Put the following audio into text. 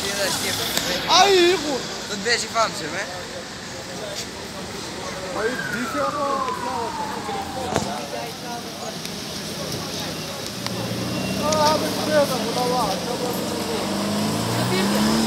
Aí, pô. Tu te vês e vamos, não é? Aí, disse eu não. Ah, beleza, vou dar lá.